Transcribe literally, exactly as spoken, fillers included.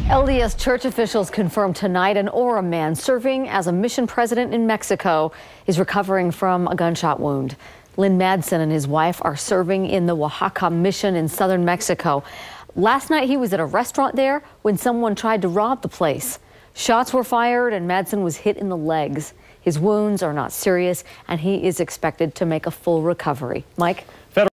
L D S church officials confirmed tonight an Orem man serving as a mission president in Mexico is recovering from a gunshot wound. Lynn Madsen and his wife are serving in the Oaxaca mission in southern Mexico. Last night he was at a restaurant there when someone tried to rob the place. Shots were fired and Madsen was hit in the legs. His wounds are not serious and he is expected to make a full recovery. Mike?